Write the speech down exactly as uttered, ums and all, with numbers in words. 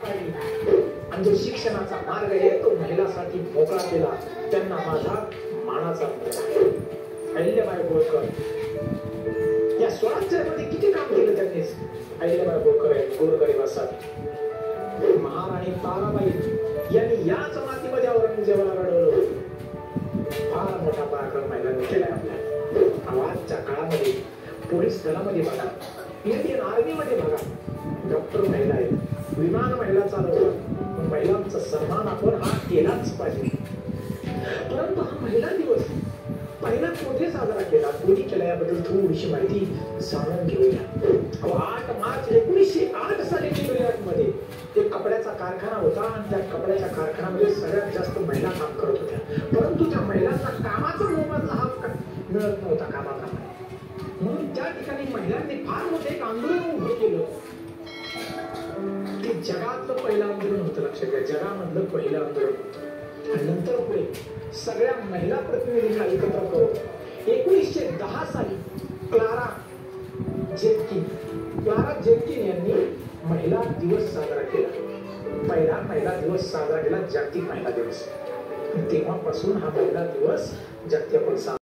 काढली आणि जो शिक्षणाचा मार्ग आहे तो महिलांसाठी मोकळा केला. त्यांना माझा मानाचा अहिल्याबाई होळकर या स्वराज्यामध्ये किती काम केलं त्यांनी. अहिल्याबाई होळकर आहेत गोरगरिबासाठी. महाराणी ताराबाई यांनी याच मातीमध्ये औरंगजेबाला लढवलं. फार मोठा पराक्रम महिलांनी केलाय आपल्या. आजच्या काळामध्ये पोलीस दलामध्ये बघा, इंडियन आर्मीमध्ये बघा, डॉक्टर महिला आहेत, विमान महिला चालवतात. महिलांचा सन्मान आपण हा केलाच पाहिजे. परंतु हा महिला दिवस पहिला कुठे साजरा केला, कोणी केला याबद्दल थोडीशी माहिती जाणून घेऊया. आठ मार्च एकोणीसशे आठ साली न्यूयॉर्कमध्ये एक कपड्याचा कारखाना होता आणि त्या कपड्याच्या कारखान्यामध्ये सगळ्यात जास्त महिला काम करत होत्या. परंतु त्या महिलांना कामाचा मोबदला हक्क मिळत नव्हता कामाप्रमाणे. म्हणून त्या ठिकाणी महिलांनी फार मोठे एक आंदोलन उभं केलं. ते जगातलं पहिलं आंदोलन होतं. लक्षात घ्या, जगामधलं पहिलं आंदोलन होतं. आणि नंतर पुढे सगळ्या महिला प्रतिनिधींना एकत्र करून एकोणीसशे दहा साली क्लारा जेटकिन क्लारा जेटकिन यांनी महिला दिवस साजरा केला. पहिला महिला दिवस साजरा केला, जागतिक महिला दिवस. तेव्हापासून हा महिला दिवस जागतिक आपण